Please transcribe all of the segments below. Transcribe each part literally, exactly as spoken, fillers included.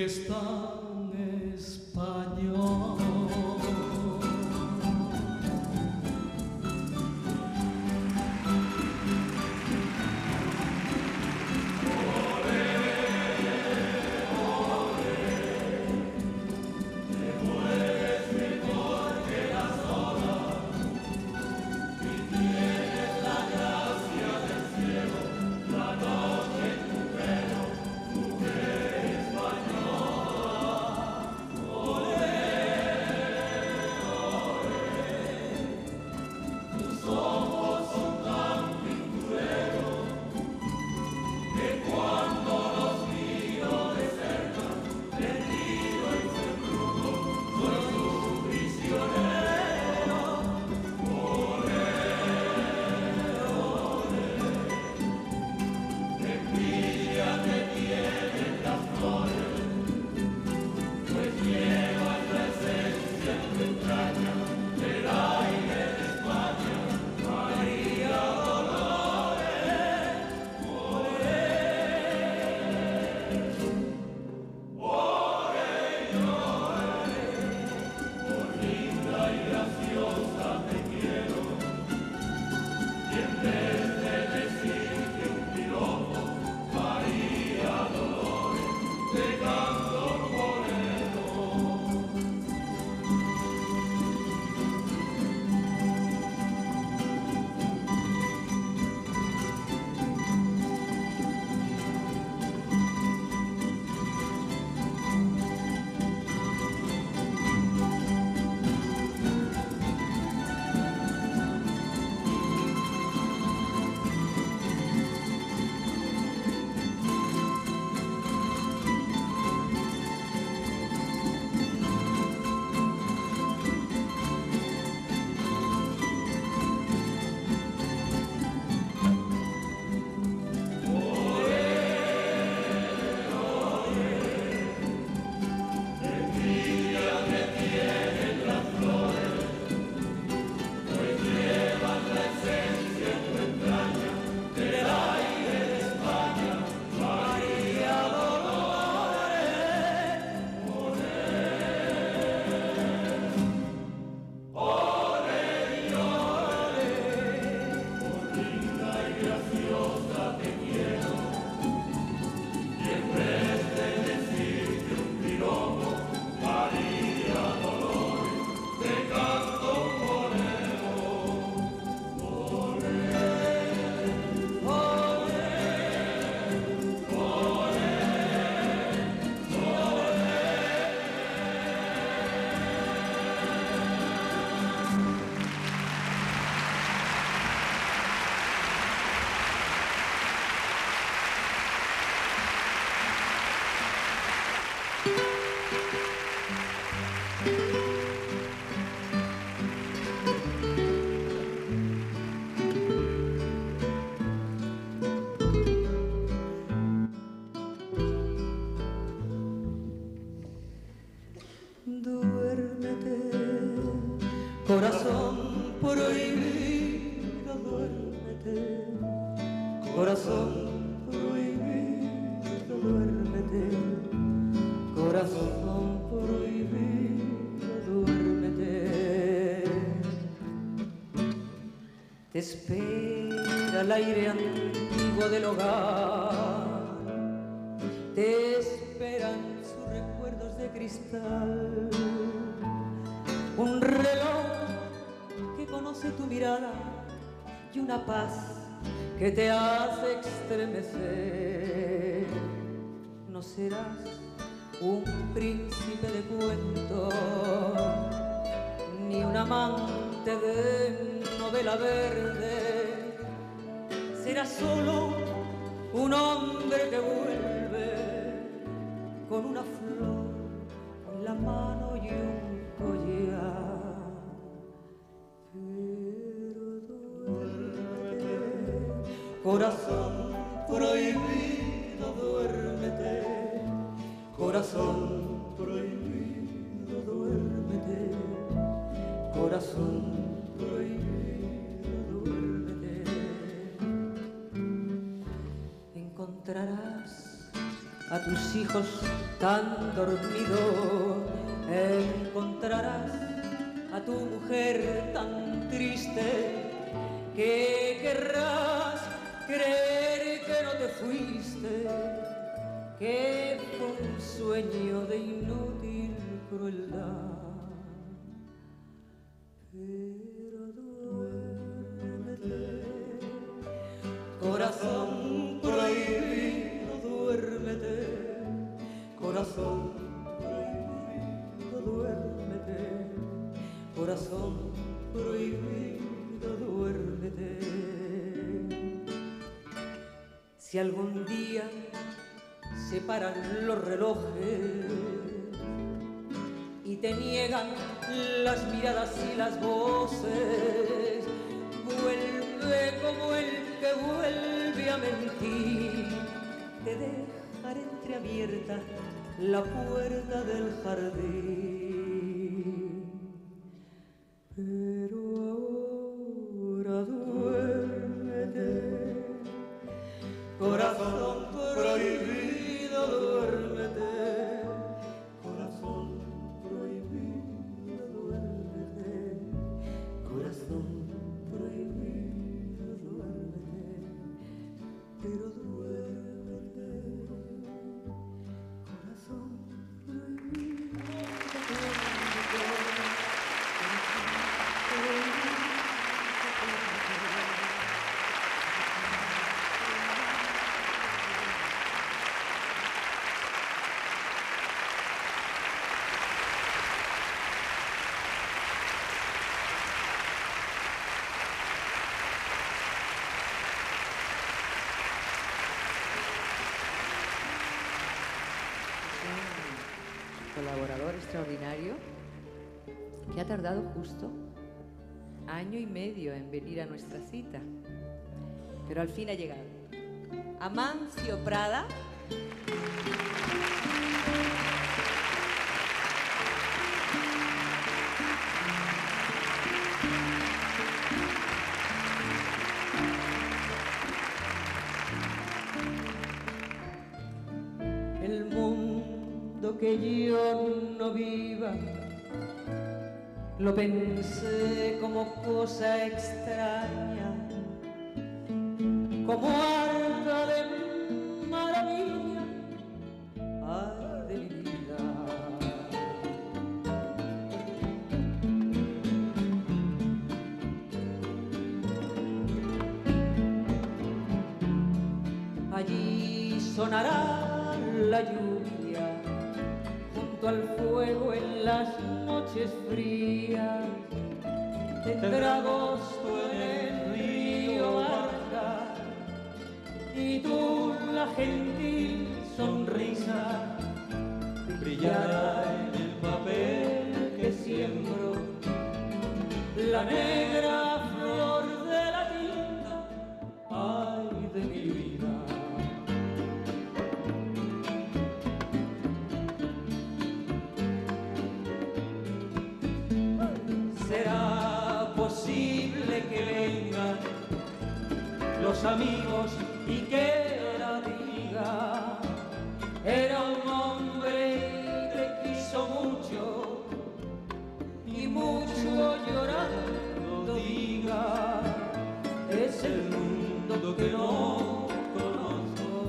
es tan español. Corazón prohibido, duérmete. Corazón prohibido, duérmete. Corazón prohibido, duérmete. Te espera el aire antiguo del hogar, te esperan sus recuerdos de cristal, un reloj que conoce tu mirada y una paz que te hace estremecer. No serás un príncipe de cuento, ni un amante de novela verde. Serás solo un hombre que vuelve con una flor en la mano y un collar. Pero duérmete, corazón prohibido, duérmete. Corazón prohibido, duérmete. Corazón prohibido, duérmete. Encontrarás a tus hijos tan dormidos, encontrarás a tu mujer tan triste que querrás creer que no te fuiste, que fue un sueño de inútil crueldad. Pero duérmete, corazón prohibido, duérmete, corazón prohibido, duérmete, corazón prohibido, duérmete. Si algún día se paran los relojes y te niegan las miradas y las voces, vuelve como el que vuelve a mentir. Te dejaré entreabierta la puerta del jardín. Pero ahora duérmete, corazón prohibido, duérmete, corazón prohibido, duérmete, corazón prohibido, duérmete, pero duérmete, corazón prohibido, colaborador extraordinario que ha tardado justo año y medio en venir a nuestra cita, pero al fin ha llegado. Amancio Prada. El mundo que yo no viva lo pensé como cosa extraña, como harta de maravilla, ay de mi vida. Allí sonará la lluvia junto al fuego en las noches frías, tendrá agosto en el río barca y tú la gentil sonrisa brillará en el papel que siembro, la negra flor de la tinta, ay de mi vida. ¿Será posible que vengan los amigos y que la diga? Era un hombre que quiso mucho y mucho llorando diga, es el mundo que no conozco,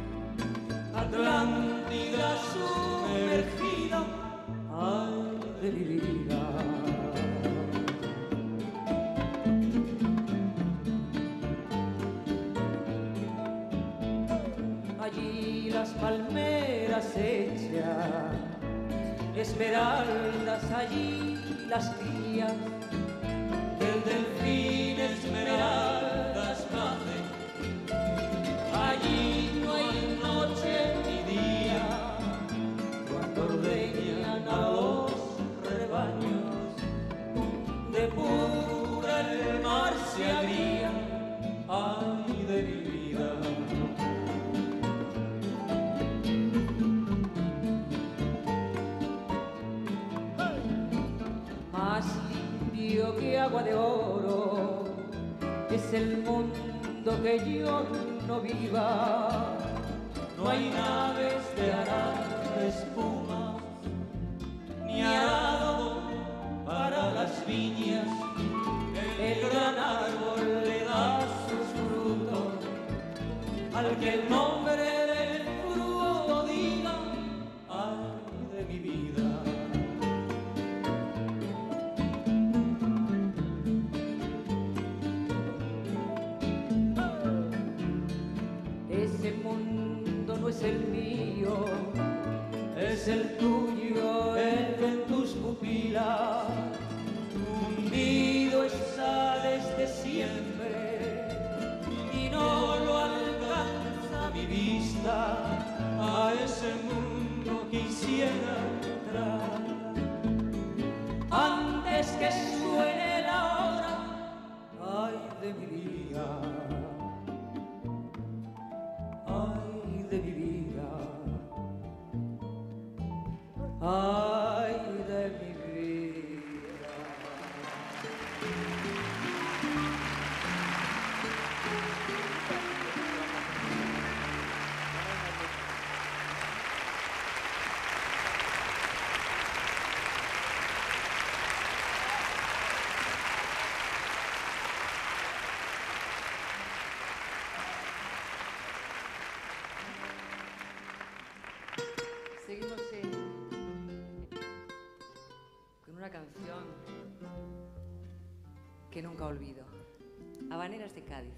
Atlántida sumergida, ay de mi vida. Allí las palmeras echan esmeraldas, allí las crías, el delfín esmeraldas nace. Allí no hay noche ni día, cuando ordeñan a los rebaños, de pura el mar se agría, ay de mi vida. Más limpio que agua de oro es el mundo que yo no viva. no hay naves de arado de espuma, ni arado para las viñas. El gran árbol le da sus frutos al que el nombre del fruto diga, ay de mi vida. Ese mundo no es el mío, Es el tuyo, el que en tus pupilas hundido está desde siempre, y no lo alcanza mi vista. A ese mundo quisiera entrar antes que suene la hora, ay de mi vida, ay de mi vida, ay de mi vida. Seguimos en- con una canción que nunca olvido. Habaneras de Cádiz.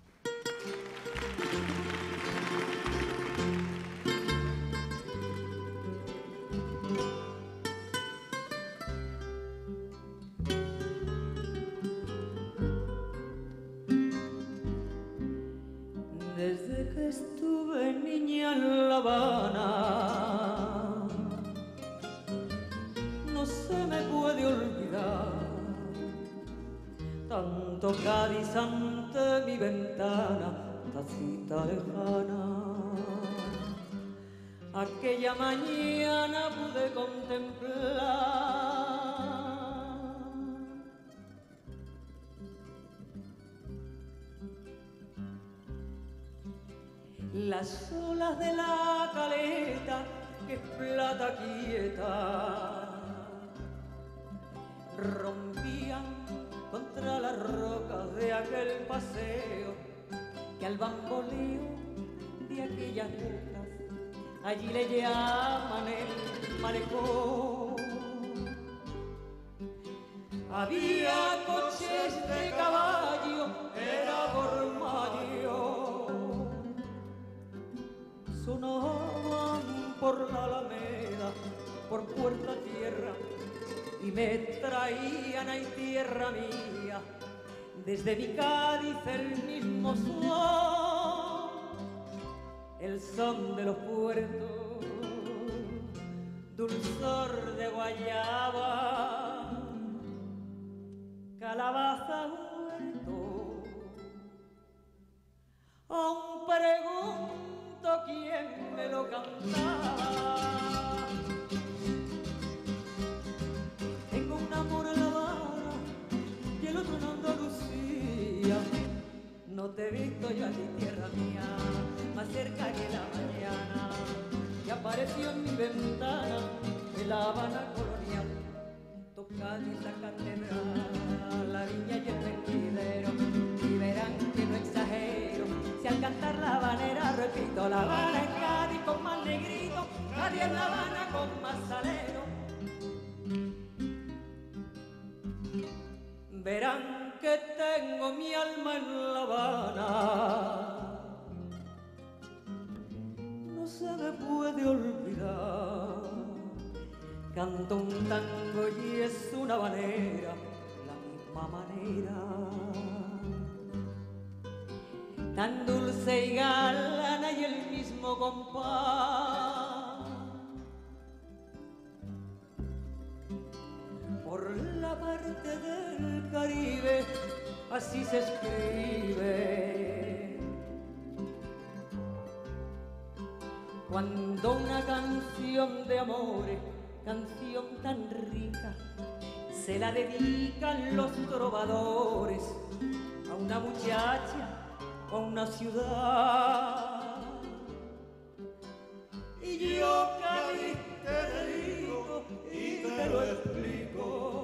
desde que estuve niña en La Habana, no se me puede olvidar tanto Cádiz ante mi ventana, tacita lejana. Aquella mañana pude contemplar las olas de la caleta, que es plata quieta, rompían contra las rocas de aquel paseo, que al bamboleo de aquellas rutas allí le llaman el malecón. Había coches de caballo, era por mayo, sonaban por la Alameda, por Puerta Tierra, y me traían a tierra mía, desde mi Cádiz el mismo son, el son de los puertos, dulzor de guayaba, calabaza huerto. Aún pregunto quién me lo cantaba. Tengo un amor en La Habana y el otro en Andalucía. No te he visto yo a ti, tierra mía, más cerca que la mañana. Y apareció en mi ventana de La Habana colonial, Cádiz, la catedral, la viña y el mentidero. Y verán que no exagero si al cantar la habanera repito: La Habana es Cádiz con más negrito, Cádiz es La Habana con más salero. Verán que tengo mi alma en La Habana, no se me puede olvidar. Canto un tango y es una habanera, la misma manera, tan dulce y galana y el mismo compás. Por la parte del Caribe así se escribe cuando una canción de amores, canción tan rica, se la dedican los trovadores a una muchacha o a una ciudad. yo que a mí te digo y te lo explico.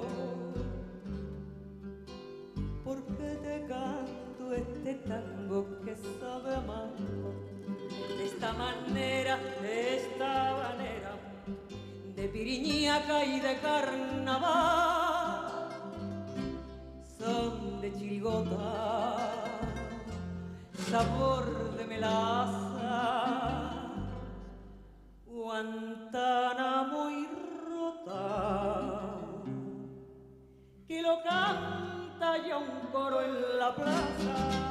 ¿Por qué te canto este tango que sabe amar? De esta manera, de esta manera, de piriñaca y de carnaval, son de chirigota, sabor de melaza, Guantánamo y rota, que lo canta ya un coro en la plaza.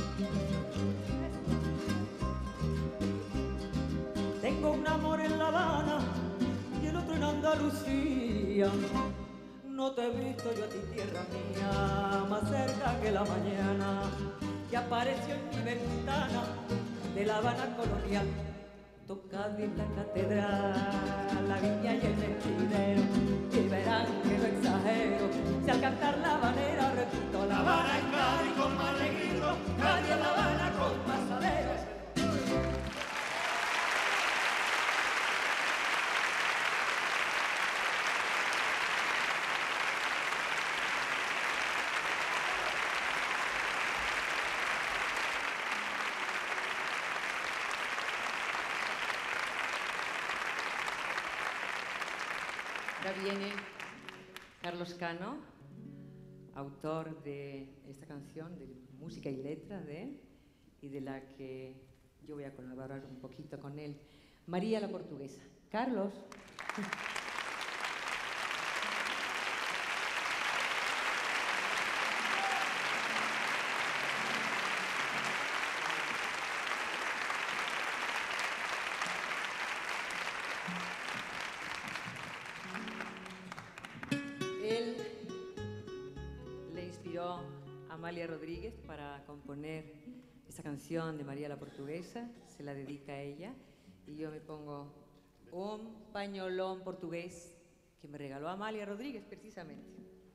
Tengo un amor en La Habana y el otro en Andalucía. No te he visto yo a ti, tierra mía, más cerca que la mañana, que apareció en mi ventana de La Habana colonial. Tocad en la catedral, la viña y el mentidero, y verán que no exagero, si al cantar la habanera repito: La Habana es Cádiz con más negrito, Cádiz es La Habana con más saberes. Ahora viene Carlos Cano, autor de esta canción, de música y letra de él, y de la que yo voy a colaborar un poquito con él. María la Portuguesa. Carlos. Él le inspiró a Amalia Rodríguez para componer esta canción de María la Portuguesa, se la dedica a ella, y yo me pongo un pañolón portugués que me regaló Amalia Rodríguez precisamente.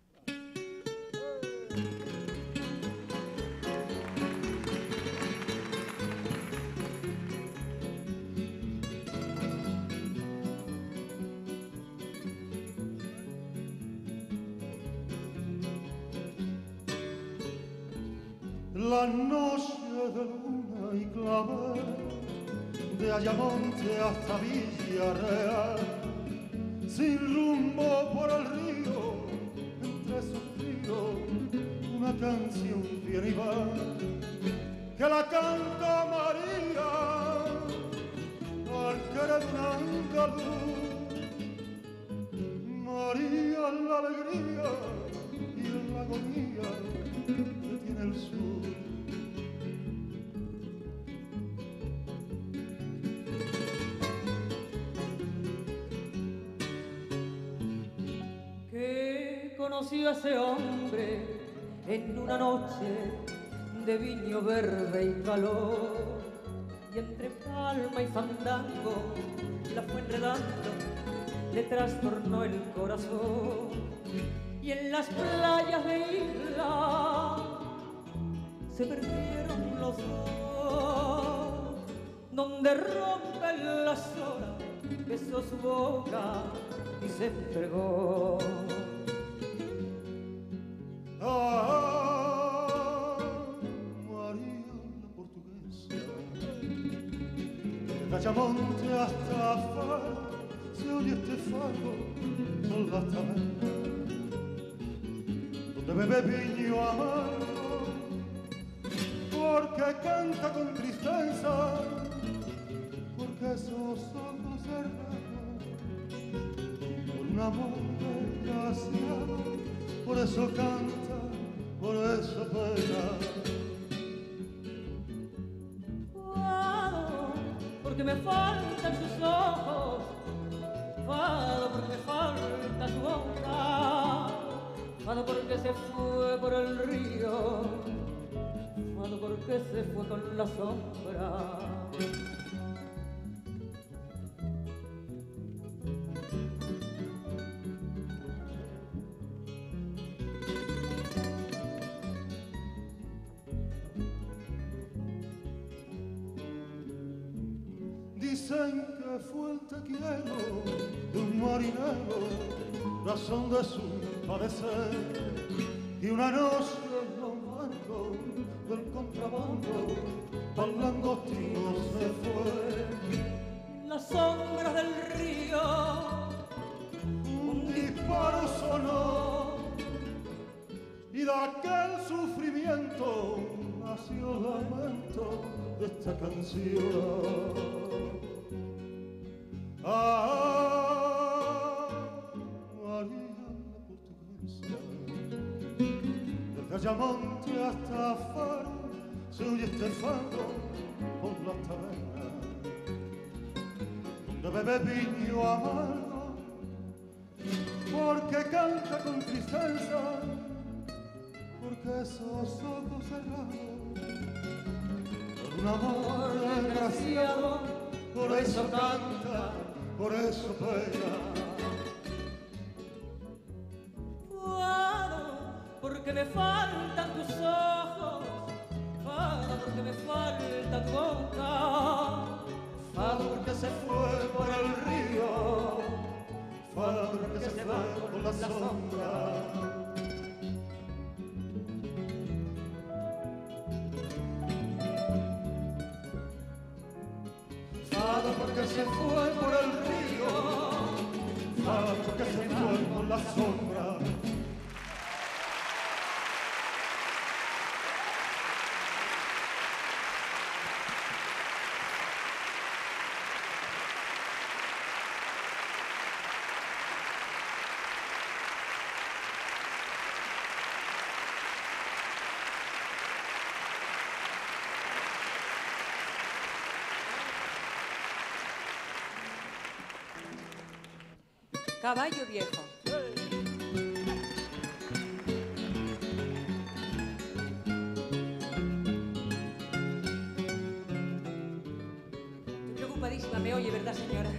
La noche de luna y clavel, de Ayamonte hasta Villarreal, sin rumbo por el río, entre suspiros, una canción viene y va, que la canta María, al querer un andaluz. María la alegría y la agonía que tiene el sur. Conoció a ese hombre en una noche de viño verde y calor, y entre palma y fandango la fue enredando, le trastornó el corazón, y en las playas de Isla se perdieron los dos, donde rompen las olas, besó su boca y se entregó. Ah, María la Portuguesa, de Ayamonte hasta Faro, se oye este faro con las tabernas, donde bebe viño amargo, porque canta con tristeza, porque esos ojos cerrados, por un amor desgraciado, por eso canta, por eso pena. Fado, porque me faltan sus ojos, fado, porque me falta su boca, fado, porque se fue por el río, fado, porque se fue con la sombra. Dicen que que fue el te quiero de un marinero, razón de su padecer. Y una noche en los barcos del contrabando, bailando tío se fue. En las sombras del río Un disparo sonó y de aquel sufrimiento nació el lamento de esta canción. Ah, María la portuguesa, desde Ayamonte hasta Faro se oye este fado por la taberna, donde bebe viño amargo, porque canta con tristeza, porque esos ojos cerrados con un amor desgraciado, por eso canta, por eso pega. Fado, porque me faltan tus ojos, fado, porque me falta tu boca, Fado porque se fue por el río, fado porque se fue por la sombra. Fado porque se fue por el río, fado porque se fue por la sombra. Caballo viejo. Estoy preocupadísima, me oye, ¿verdad, señora?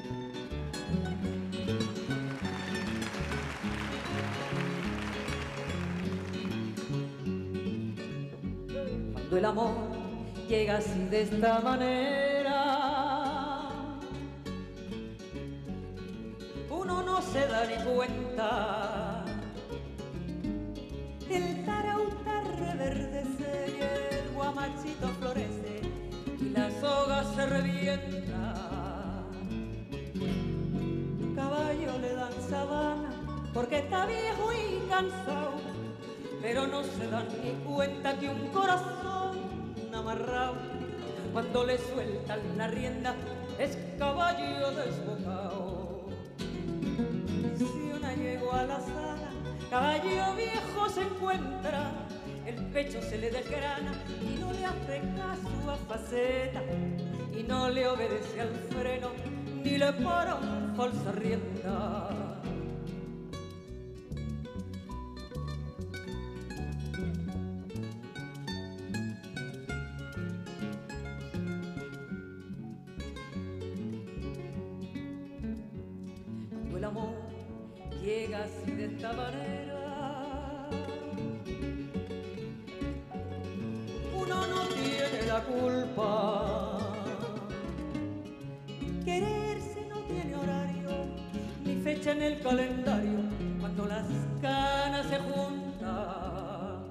Cuando el amor llega así de esta manera, uno no se da ni cuenta. El tarauta reverdece y el guamachito florece y la soga se revienta. Caballo le dan sabana porque está viejo y cansado, pero no se dan ni cuenta que un corazón amarrado, cuando le sueltan la rienda, es caballo desbocado. Si una yegua a la sala, caballo viejo se encuentra, el pecho se le desgrana y no le hace caso a faceta, y no le obedece al freno, ni le para un falsa rienda. El amor llega así de esta manera, uno no tiene la culpa. Quererse no tiene horario ni fecha en el calendario, cuando las canas se juntan.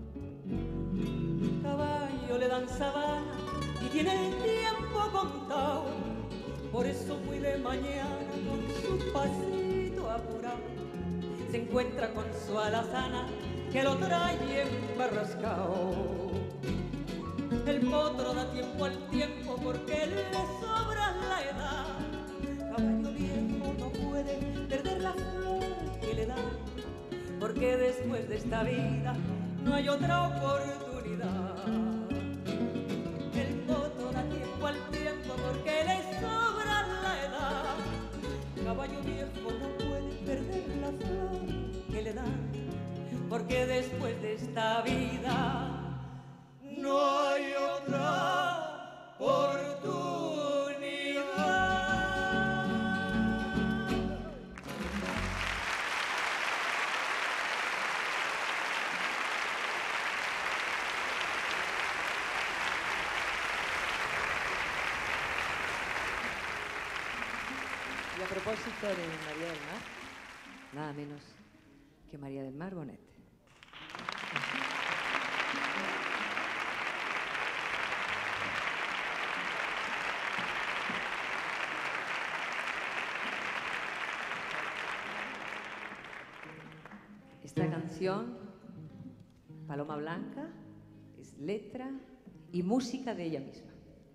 Caballo le dan sabana y tiene el tiempo contado, por eso muy de mañana con su pasito apurado se encuentra con su alazana que lo trae embarrascao. El potro da tiempo al tiempo porque le sobra la edad. Caballo viejo no puede perder la flor que le da, porque después de esta vida no hay otra oportunidad. El potro da tiempo al tiempo porque le sobra la edad. Caballo viejo no puede perder la flor que le dan, porque después de esta vida no hay otra oportunidad. Y a propósito de María del Mar, nada menos que María del Mar Bonet. Esta canción, Paloma Blanca, es letra y música de ella misma.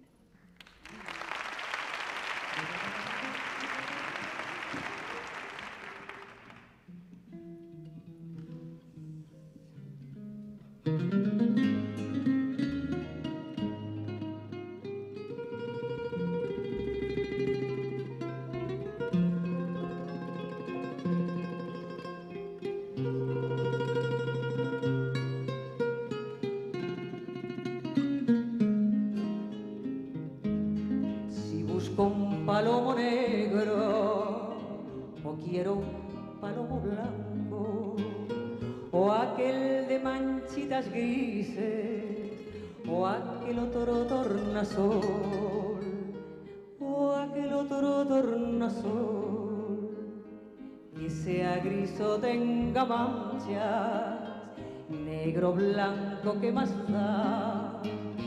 Un palomo negro o quiero un palomo blanco o aquel de manchitas grises o aquel otro tornasol o aquel otro tornasol que sea gris o tenga manchas, negro blanco, ¿qué más da?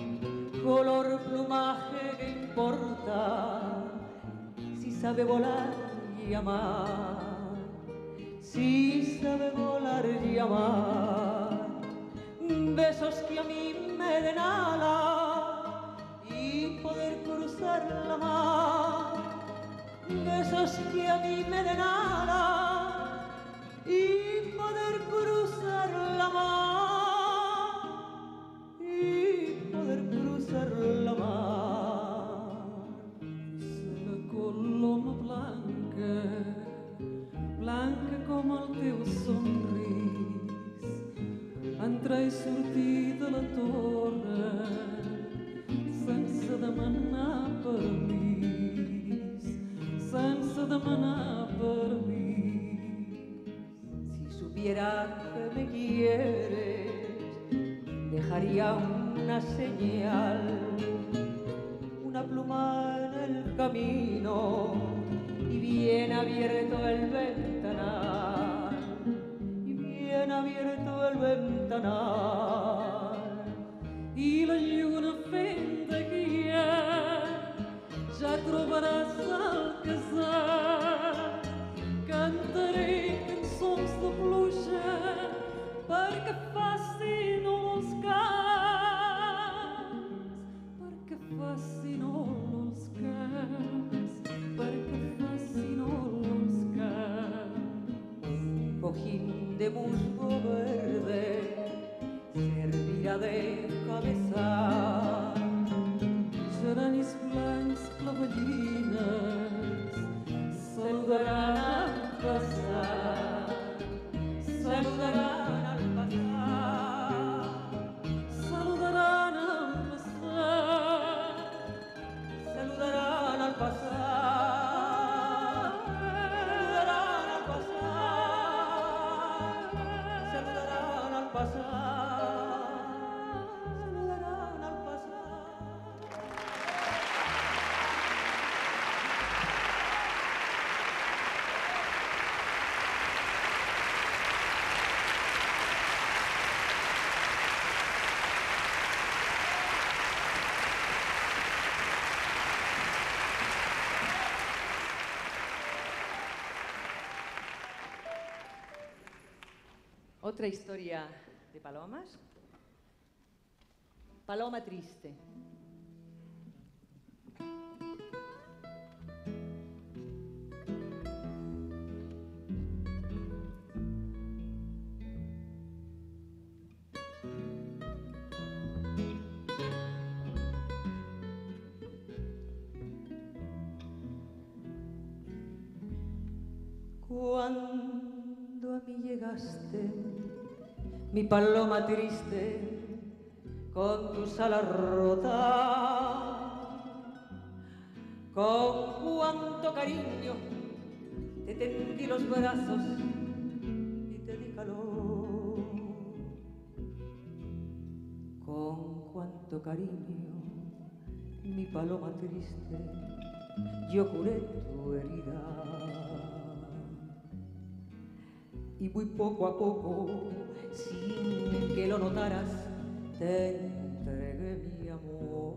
Color plumaje, ¿qué importa? Si sabe volar y amar, si sabe volar y amar, besos que a mí me den ala y poder cruzar la mar, besos que a mí me den ala y poder cruzar la mar, y poder cruzar la mar. La coloma blanca, blanca com el teu somrís, entra i sortir de la torre sense demanar permís, sense demanar permís. Si supiera que me quieres, dejaría una señal, una pluma en el camino y bien abierto el ventanal, y bien abierto el ventanal. I la lluna fent de guia ja trobaràs el casal. Cantaré cançons de pluja perquè facin els camps, perquè facin els camps, perquè facin els camps. Un cojín de musgo verde servirà de cabezal, geranis blancs, clavellines saludaran al passar, saludaran al passar, saludaran al passar, saludaran al passar, saludaran al passar, saludaran al passar. Otra historia de palomas. Paloma triste. Cuando a mí llegaste, mi paloma triste, con tus alas rotas, con cuánto cariño te tendí los brazos y te di calor, con cuánto cariño, mi paloma triste, yo curé tu herida. Y muy poco a poco, sin que lo notaras, te entregué mi amor.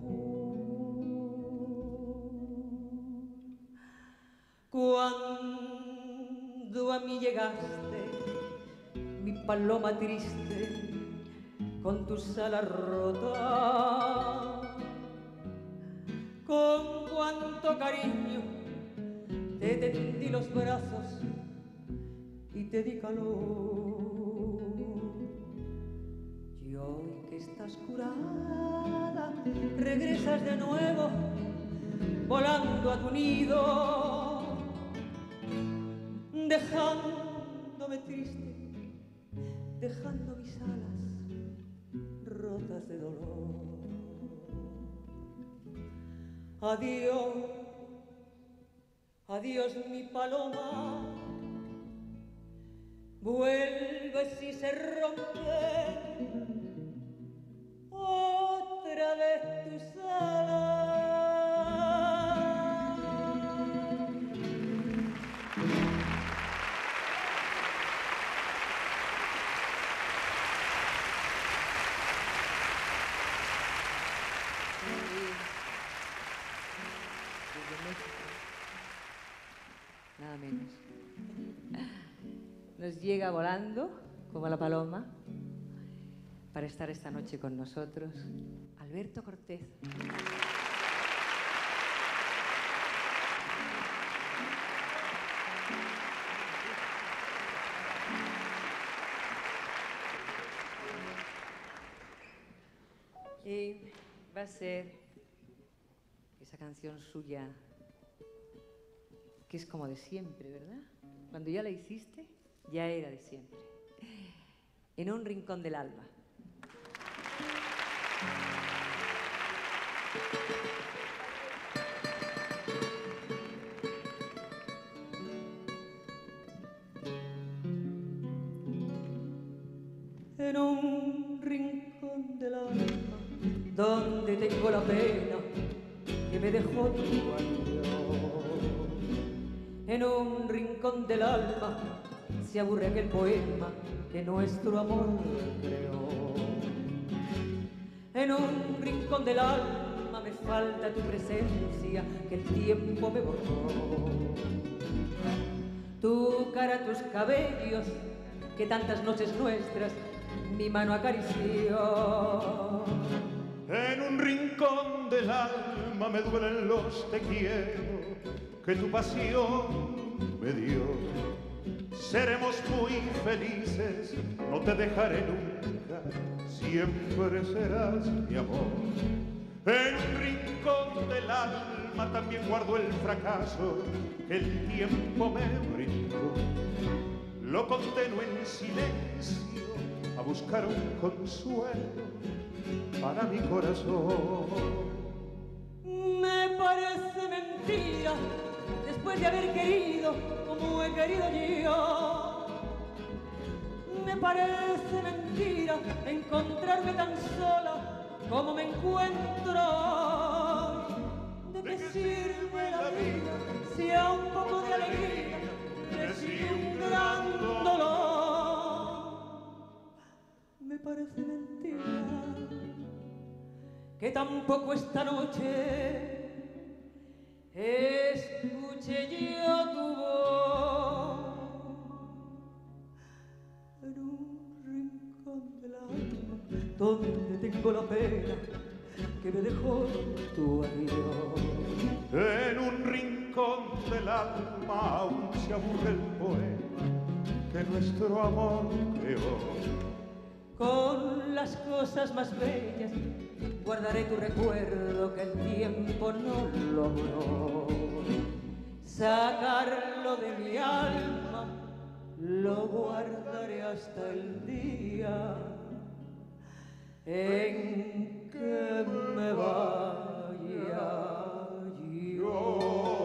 Cuando a mí llegaste, mi paloma triste, con tus alas rotas, con cuánto cariño te tendí los brazos y te di calor. Y hoy que estás curada, regresas de nuevo, volando a tu nido, dejándome triste, dejando mis alas rotas de dolor. Adiós, adiós mi paloma, vuelve si se rompe otra vez tus alas. Nada menos. Nos llega volando, como la paloma, para estar esta noche con nosotros, Alberto Cortés. Y va a ser esa canción suya, que es como de siempre, ¿verdad? Cuando ya la hiciste, ya era de siempre. En un rincón del alma. En un rincón del alma, donde tengo la pena que me dejó tu adiós. En un rincón del alma se aburre aquel poema que nuestro amor creó. En un rincón del alma me falta tu presencia que el tiempo me borró. Tu cara, tus cabellos, que tantas noches nuestras mi mano acarició. En un rincón del alma me duelen los te quiero que tu pasión me dio. Seremos muy felices, no te dejaré nunca, siempre serás mi amor. En un rincón del alma también guardo el fracaso que el tiempo me brindó. Lo condeno en silencio a buscar un consuelo para mi corazón. Me parece mentira, después de haber querido como he querido yo. Me parece mentira encontrarme tan sola como me encuentro hoy. ¿De qué sirve la vida si a un poco de alegría le sigue un gran dolor? Me parece mentira que tampoco esta noche escuche yo tu voz. En un rincón del alma donde tengo la pena que me dejó tu adiós. En un rincón del alma aún se aburre el poema que nuestro amor creó. Con las cosas más bellas guardaré tu recuerdo que el tiempo no logró. Sacarlo de mi alma lo guardaré hasta el día en que me vaya yo.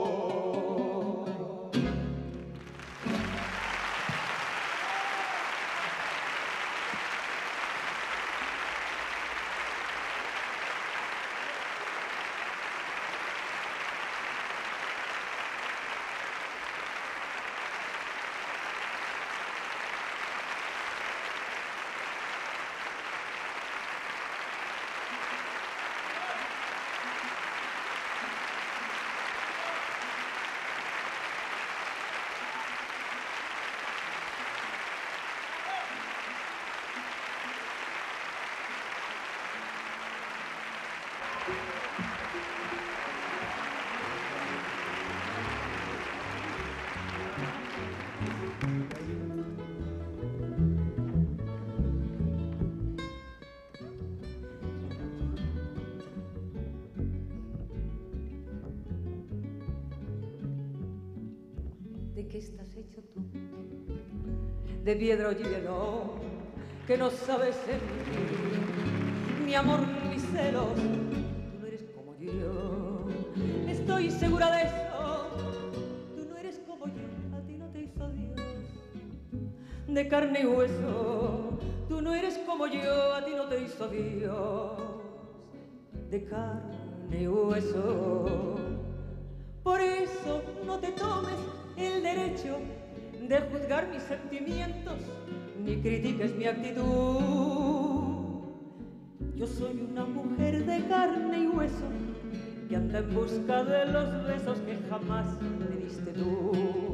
¿De qué estás hecho tú? De piedra o hielo, que no sabes sentir ni amor ni celos. Tú no eres como yo, estoy segura de eso. Tú no eres como yo, a ti no te hizo Dios de carne y hueso. Tú no eres como yo, a ti no te hizo Dios de carne y hueso. Por eso no te tomes el derecho de juzgar mis sentimientos, ni critiques mi actitud. Yo soy una mujer de carne y hueso que anda en busca de los besos que jamás me diste tú.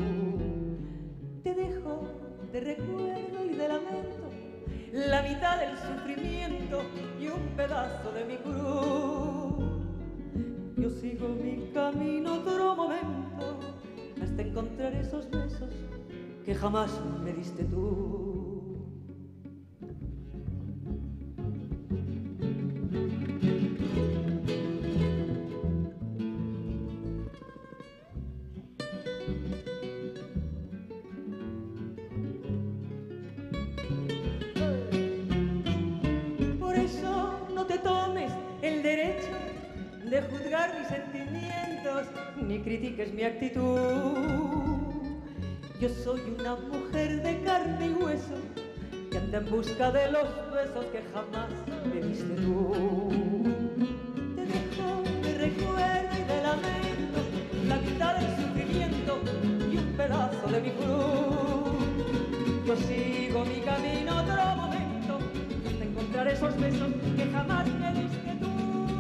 Te dejo de recuerdo y de lamento la mitad del sufrimiento y un pedazo de mi cruz. Yo sigo mi camino otro momento hasta encontrar esos besos que jamás me diste tú. Por eso no te tomes el derecho de juzgar mis sentimientos, ni critiques mi actitud. Yo soy una mujer de carne y hueso que anda en busca de los besos que jamás me diste tú. Te dejo de recuerdo y de lamento la mitad del sufrimiento y un pedazo de mi cruz. Yo sigo mi camino otro momento hasta encontrar esos besos que jamás me diste tú.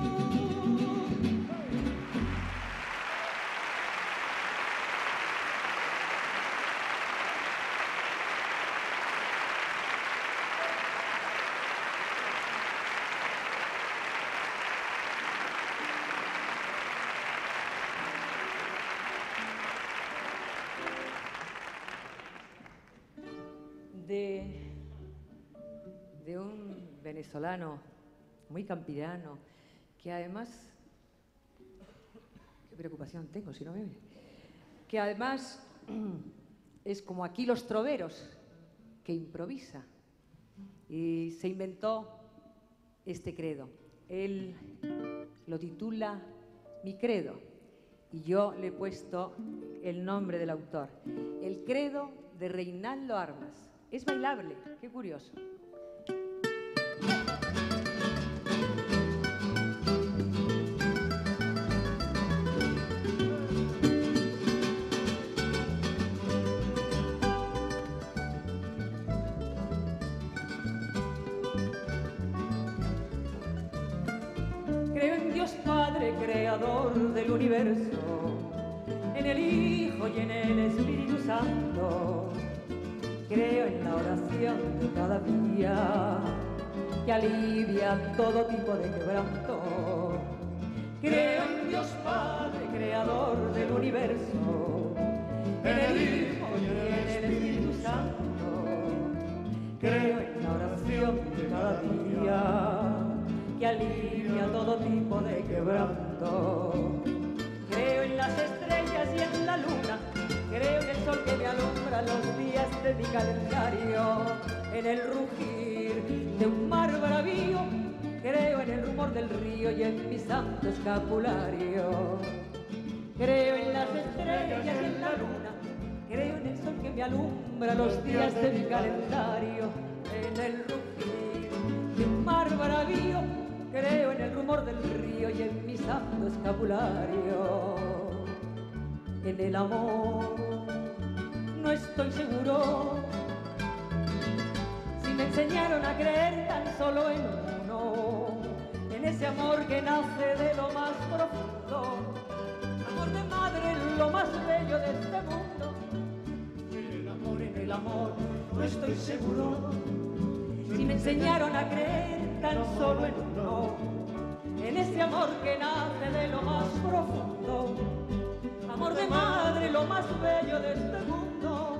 De, de un venezolano muy campirano que además, qué preocupación tengo si no me ve, que además es como aquí los troveros, que improvisa y se inventó este credo. Él lo titula Mi Credo y yo le he puesto el nombre del autor, El Credo de Reinaldo Armas. Es bailable, qué curioso. Creo en Dios Padre, creador del universo, en el Hijo y en el Espíritu Santo. Creo en la oración de cada día que alivia todo tipo de quebranto. Creo en Dios Padre, creador del universo, en el Hijo y en el Espíritu Santo. Creo en la oración de cada día que alivia todo tipo de quebranto. Creo en las estrellas y en la luna, creo en el sol que me alumbra los días de mi calendario, en el rugir de un mar bravío, creo en el rumor del río y en mi santo escapulario. Creo en las estrellas y en la luna, creo en el sol que me alumbra los días de mi calendario, en el rugir de un mar bravío, creo en el rumor del río y en mi santo escapulario. En el amor no estoy seguro, si me enseñaron a creer tan solo en uno, en ese amor que nace de lo más profundo, amor de madre, lo más bello de este mundo. En el amor, en el amor no estoy seguro, si me enseñaron a creer tan solo en uno, en ese amor que nace de lo más profundo, amor de madre, lo más bello de este mundo.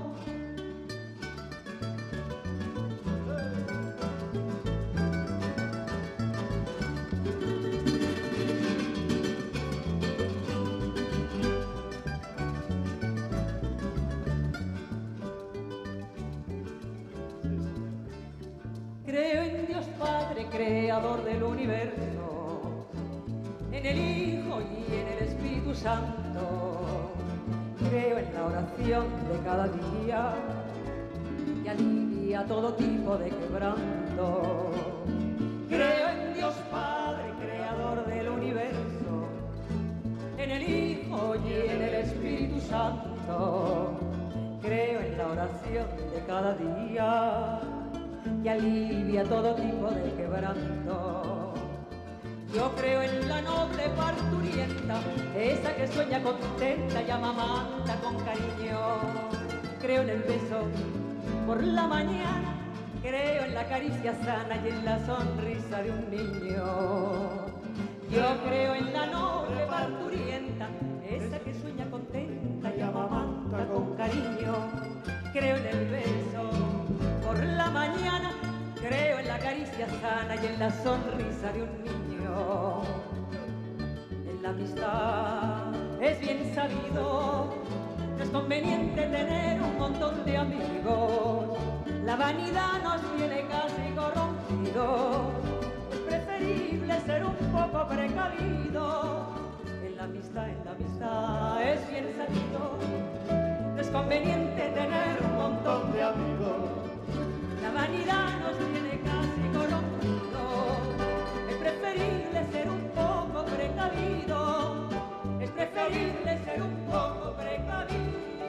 Creo en Dios Padre, creador del universo, en el Hijo y en el Espíritu Santo. Creo en la oración de cada día que alivia todo tipo de quebranto. Creo en Dios Padre, creador del universo, en el Hijo y en el Espíritu Santo. Creo en la oración de cada día que alivia todo tipo de quebranto. Yo creo en la noble parturienta, esa que sueña contenta y amamanta con cariño. Creo en el beso por la mañana, creo en la caricia sana y en la sonrisa de un niño. Yo creo en la noble parturienta, esa que sueña contenta y amamanta con cariño. Creo en el beso por la mañana, creo en la caricia sana y en la sonrisa de un niño. En la amistad es bien sabido, no es conveniente tener un montón de amigos. La vanidad nos tiene casi corrompidos, es preferible ser un poco precavido. En la amistad, en la amistad es bien sabido, no es conveniente tener un montón de amigos. La vanidad nos tiene casi corrompidos, es preferible ser un poco precavido, es preferible ser un poco precavido.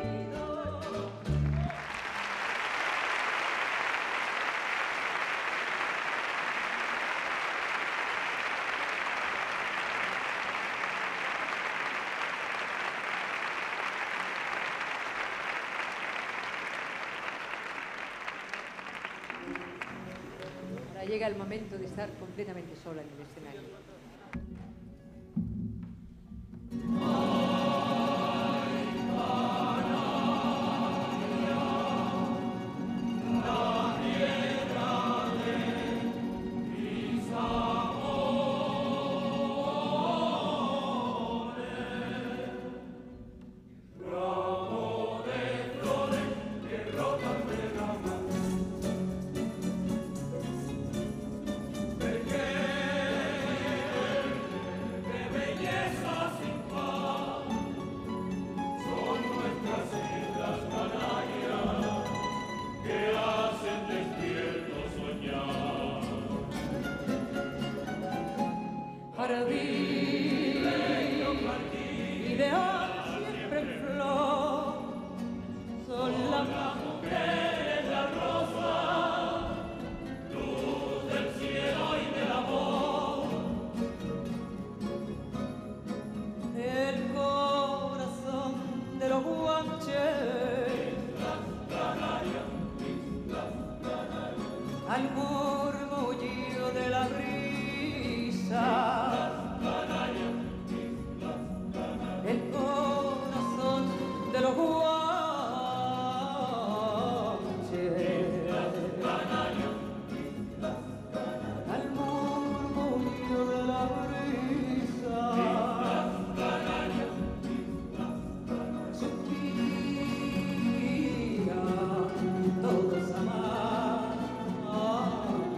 Llega el momento de estar completamente sola en el escenario. Todos amar.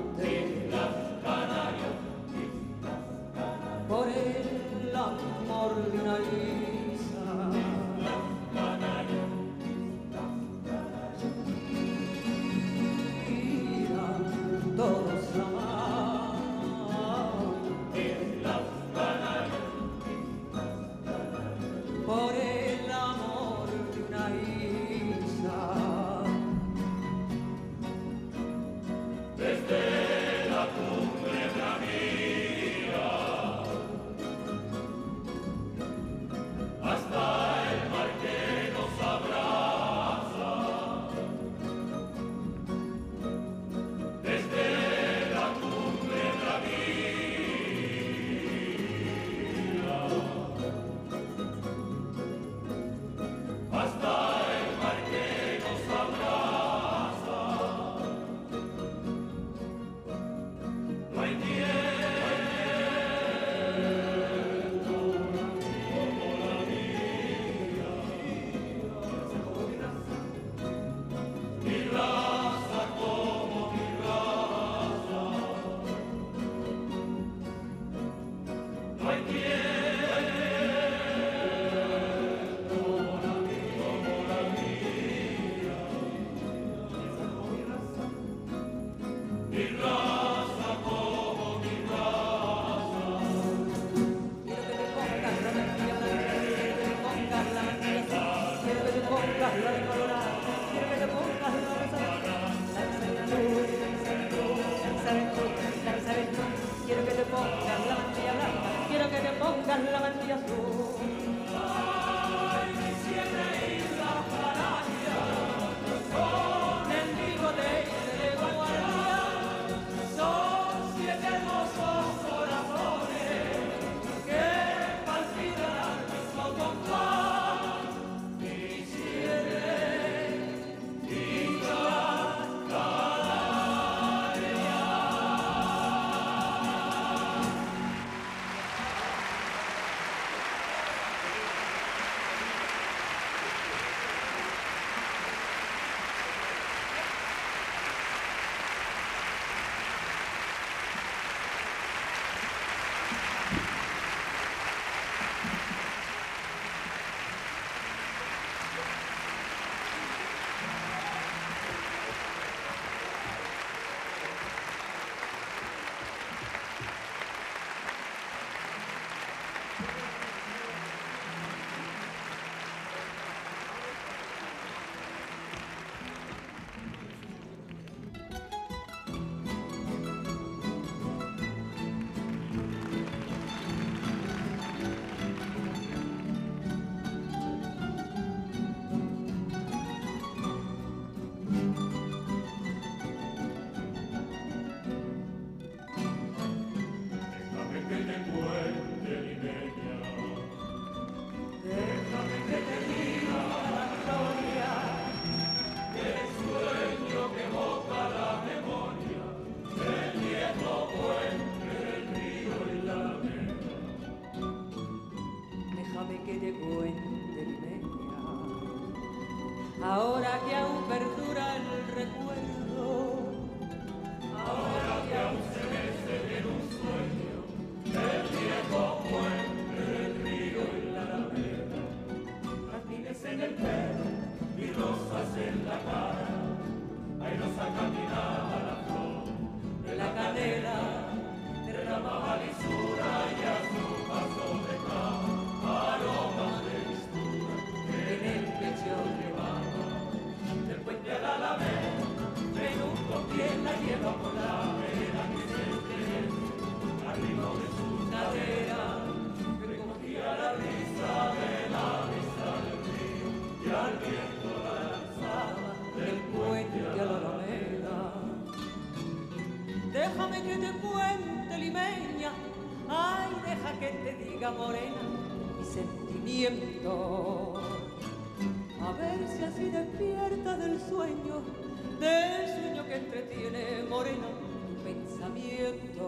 deja que te diga, morena, mi sentimiento. A ver si así despierta del sueño, del sueño que entretiene, morena, tu pensamiento.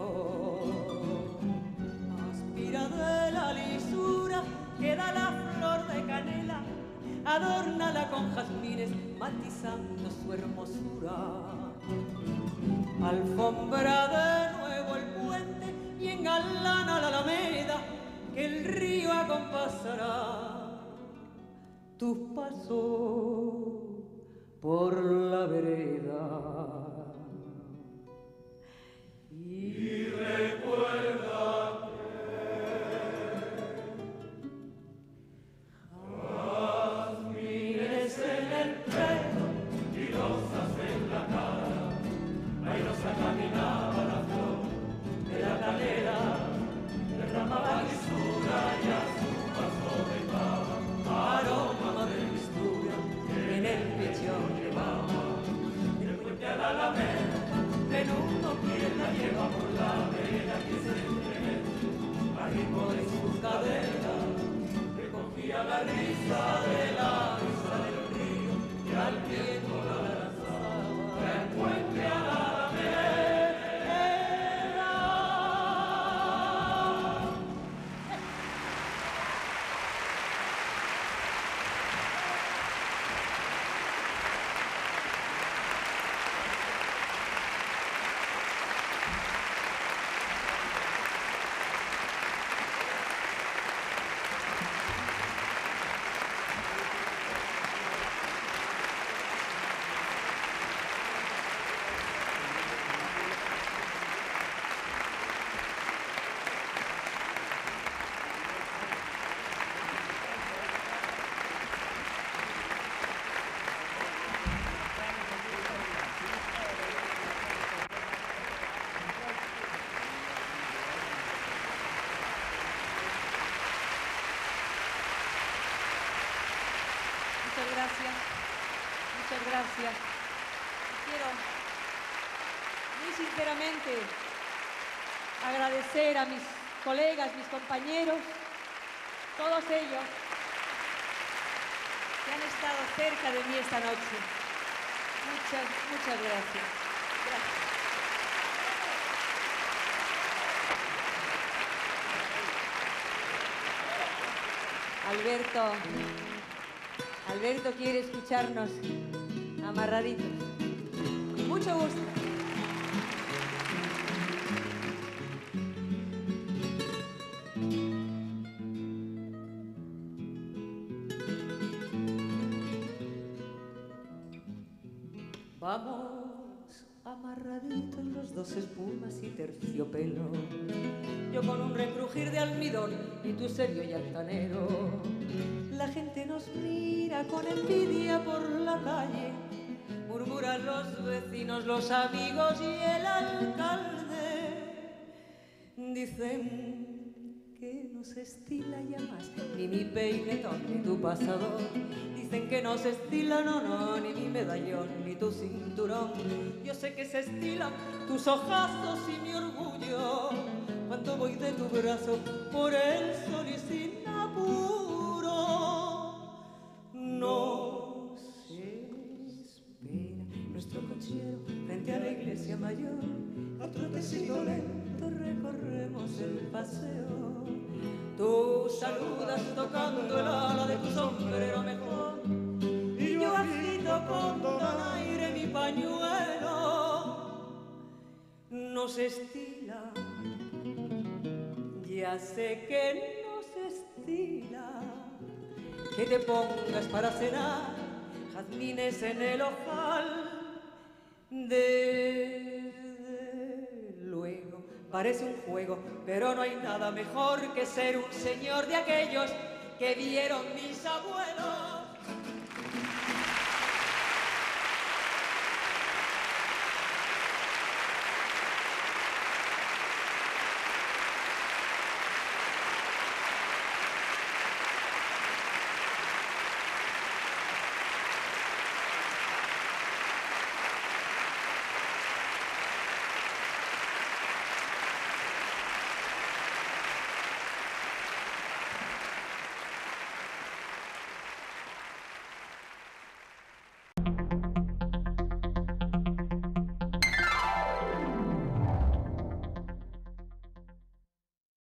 Aspira de la lisura que da la flor de canela, adórnala con jazmines, matizando su hermosura. Alfombra de nuevo el puente y engalana la alameda, que el río acompasará tus pasos por la vereda. Y recuerda jazmines en el pelo y rosas en la cara, airosa caminaba la flor de la canela, derramaba lisura y a su paso dejaba aroma de mistura que en el pecho llevaba. Del puente a la alameda, menudo quien la lleva por la vereda que se entremete al ritmo de sus caderas, recogía la risa de la risa del río y al viento la lanzaba del puente a la gracias, muchas gracias. Quiero muy sinceramente agradecer a mis colegas, mis compañeros, todos ellos que han estado cerca de mí esta noche. Muchas, muchas gracias. Gracias. Alberto. Alberto quiere escucharnos amarraditos. Mucho gusto. Vamos amarraditos los dos, espumas y terciopelo, yo con un recrujir de almidón y tú serio y altanero. La gente nos mira con envidia por la calle, murmuran los vecinos, los amigos y el alcalde. Dicen que no se estila ya más ni mi peinetón ni tu pasador. Dicen que no se estila, no, no, ni mi medallón ni tu cinturón. Yo sé que se estilan tus ojazos y mi orgullo cuando voy de tu brazo por el sol y sin apuro. No se espera nuestro cochero frente a la iglesia mayor. A trotecito lento recorremos el paseo. Tú saludas tocando el ala de tu sombrero mejor y yo agito con donaire mi pañuelo. No se estila, ya sé que no se estila, que te pongas para cenar jazmines en el ojal. Desde luego parece un juego, pero no hay nada mejor que ser un señor de aquellos que vieron mis abuelos.